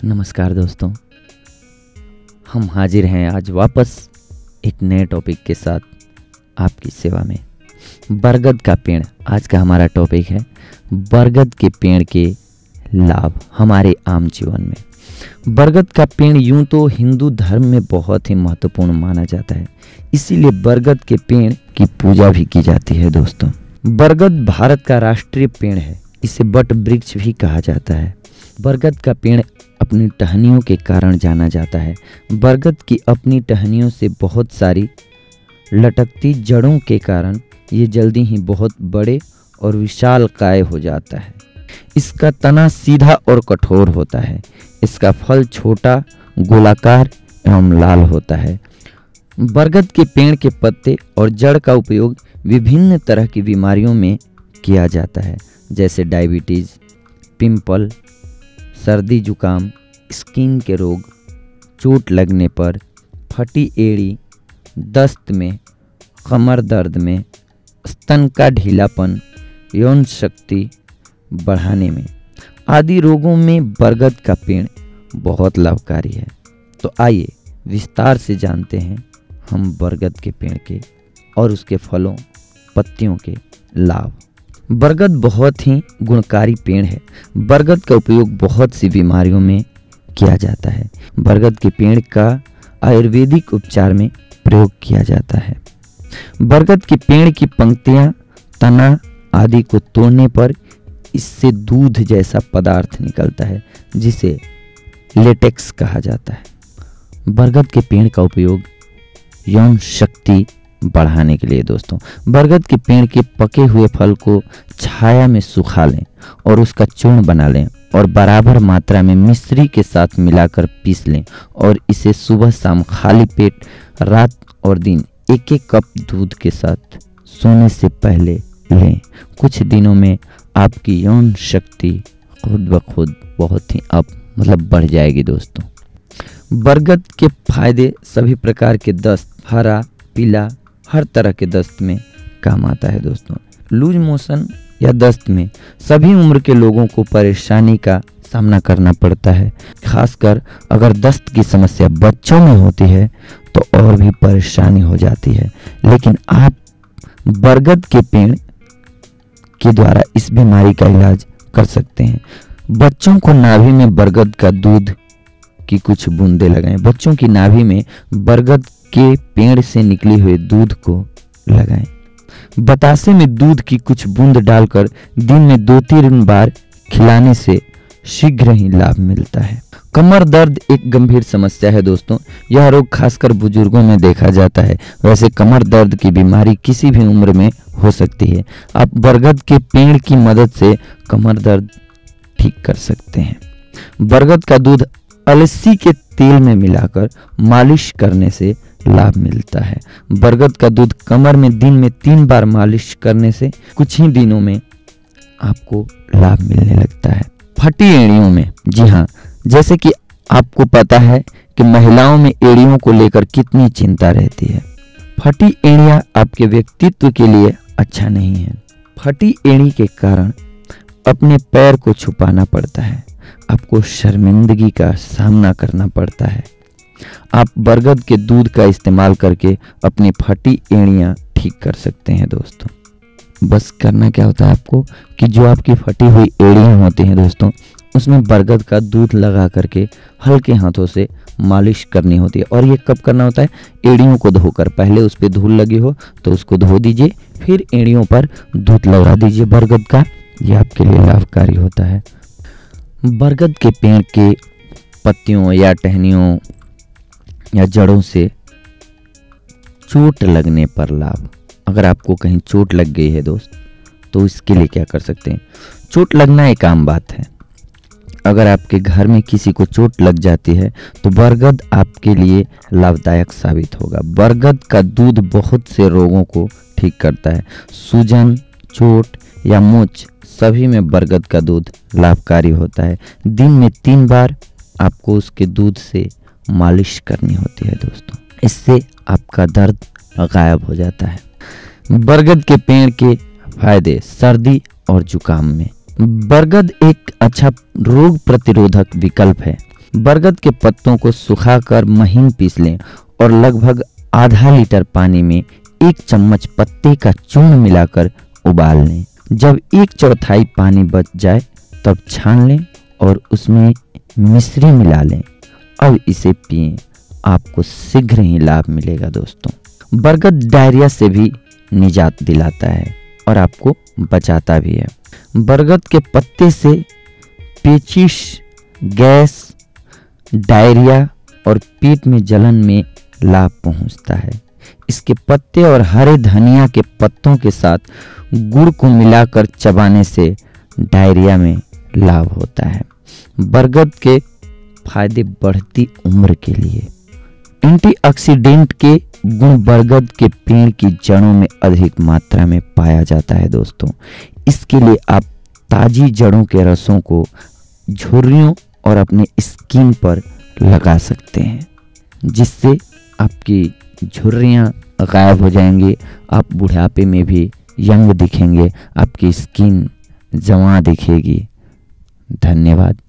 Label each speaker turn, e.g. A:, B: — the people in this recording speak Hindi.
A: नमस्कार दोस्तों, हम हाजिर हैं आज वापस एक नए टॉपिक के साथ आपकी सेवा में। बरगद का पेड़ आज का हमारा टॉपिक है। बरगद के पेड़ के लाभ हमारे आम जीवन में। बरगद का पेड़ यूं तो हिंदू धर्म में बहुत ही महत्वपूर्ण माना जाता है, इसीलिए बरगद के पेड़ की पूजा भी की जाती है। दोस्तों, बरगद भारत का राष्ट्रीय पेड़ है। इसे बट वृक्ष भी कहा जाता है। बरगद का पेड़ अपनी टहनियों के कारण जाना जाता है। बरगद की अपनी टहनियों से बहुत सारी लटकती जड़ों के कारण ये जल्दी ही बहुत बड़े और विशालकाय हो जाता है। इसका तना सीधा और कठोर होता है। इसका फल छोटा, गोलाकार एवं लाल होता है। बरगद के पेड़ के पत्ते और जड़ का उपयोग विभिन्न तरह की बीमारियों में किया जाता है, जैसे डायबिटीज, पिंपल, सर्दी जुकाम, स्किन के रोग, चोट लगने पर, फटी एड़ी, दस्त में, कमर दर्द में, स्तन का ढीलापन, यौन शक्ति बढ़ाने में आदि रोगों में बरगद का पेड़ बहुत लाभकारी है। तो आइए विस्तार से जानते हैं हम बरगद के पेड़ के और उसके फलों, पत्तियों के लाभ। बरगद बहुत ही गुणकारी पेड़ है। बरगद का उपयोग बहुत सी बीमारियों में किया जाता है। बरगद के पेड़ का आयुर्वेदिक उपचार में प्रयोग किया जाता है। बरगद के पेड़ की पंक्तियां, तना आदि को तोड़ने पर इससे दूध जैसा पदार्थ निकलता है, जिसे लेटेक्स कहा जाता है। बरगद के पेड़ का उपयोग यौन शक्ति बढ़ाने के लिए। दोस्तों, बरगद के पेड़ के पके हुए फल को छाया में सुखा लें और उसका चूर्ण बना लें और बराबर मात्रा में मिश्री के साथ मिलाकर पीस लें और इसे सुबह शाम खाली पेट रात और दिन एक एक कप दूध के साथ सोने से पहले लें। कुछ दिनों में आपकी यौन शक्ति खुद ब खुद बहुत ही बढ़ जाएगी। दोस्तों, बरगद के फायदे सभी प्रकार के दस्त, हरा, पीला, हर तरह के दस्त में काम आता है। दोस्तों, लूज मोशन या दस्त में सभी उम्र के लोगों को परेशानी का सामना करना पड़ता है। खासकर अगर दस्त की समस्या बच्चों में होती है तो और भी परेशानी हो जाती है, लेकिन आप बरगद के पेड़ के द्वारा इस बीमारी का इलाज कर सकते हैं। बच्चों को नाभि में बरगद का दूध की कुछ बूंदें लगाएं। बच्चों की नाभि में बरगद के पेड़ से निकले हुए दूध को लगाएं। बतासे में दूध की कुछ बूंद डालकर दिन में 2-3 बार खिलाने से शीघ्र ही लाभ मिलता है। कमर दर्द एक गंभीर समस्या है। दोस्तों, यह रोग खासकर बुजुर्गों में देखा जाता है। वैसे कमर दर्द की बीमारी किसी भी उम्र में हो सकती है। आप बरगद के पेड़ की मदद से कमर दर्द ठीक कर सकते हैं। बरगद का दूध अलसी के तेल में मिलाकर मालिश करने से लाभ मिलता है। बरगद का दूध कमर में दिन में 3 बार मालिश करने से कुछ ही दिनों में आपको लाभ मिलने लगता है। फटी एड़ियों में, जी हाँ, जैसे कि आपको पता है कि महिलाओं में एड़ियों को लेकर कितनी चिंता रहती है। फटी एड़ियां आपके व्यक्तित्व के लिए अच्छा नहीं है। फटी एड़ी के कारण अपने पैर को छुपाना पड़ता है। आपको शर्मिंदगी का सामना करना पड़ता है। आप बरगद के दूध का इस्तेमाल करके अपनी फटी एड़ियां ठीक कर सकते हैं। दोस्तों, बस करना क्या होता है आपको कि जो आपकी फटी हुई एड़ियां होती हैं दोस्तों, उसमें बरगद का दूध लगा करके हल्के हाथों से मालिश करनी होती है। और ये कब करना होता है? एड़ियों को धोकर। पहले उस पर धूल लगी हो तो उसको धो दीजिए, फिर एड़ियों पर दूध लगा दीजिए बरगद का। ये आपके लिए लाभकारी होता है। बरगद के पेड़ के पत्तियों या टहनियों या जड़ों से चोट लगने पर लाभ। अगर आपको कहीं चोट लग गई है दोस्त, तो इसके लिए क्या कर सकते हैं? चोट लगना एक आम बात है। अगर आपके घर में किसी को चोट लग जाती है तो बरगद आपके लिए लाभदायक साबित होगा। बरगद का दूध बहुत से रोगों को ठीक करता है। सूजन, चोट या मोच सभी में बरगद का दूध लाभकारी होता है। दिन में 3 बार आपको उसके दूध से मालिश करनी होती है। दोस्तों, इससे आपका दर्द गायब हो जाता है। बरगद के पेड़ के फायदे सर्दी और जुकाम में। बरगद एक अच्छा रोग प्रतिरोधक विकल्प है। बरगद के पत्तों को सुखाकर महीन पीस लें और लगभग आधा लीटर पानी में 1 चम्मच पत्ते का चूर्ण मिलाकर उबाल लें। जब 1/4 पानी बच जाए तब छान लें और उसमें मिश्री मिला लें। अब इसे पिएं, आपको शीघ्र ही लाभ मिलेगा दोस्तों। बरगद डायरिया से भी निजात दिलाता है और आपको बचाता भी है। बरगद के पत्ते से पेचिश, गैस, डायरिया और पेट में जलन में लाभ पहुंचता है। इसके पत्ते और हरे धनिया के पत्तों के साथ गुड़ को मिलाकर चबाने से डायरिया में लाभ होता है। बरगद के फायदे बढ़ती उम्र के लिए। एंटीऑक्सीडेंट के गुण बरगद के पेड़ की जड़ों में अधिक मात्रा में पाया जाता है दोस्तों। इसके लिए आप ताजी जड़ों के रसों को झुर्रियों और अपने स्किन पर लगा सकते हैं, जिससे आपकी झुर्रियाँ गायब हो जाएंगी। आप बुढ़ापे में भी यंग दिखेंगे, आपकी स्किन जवां दिखेगी। धन्यवाद।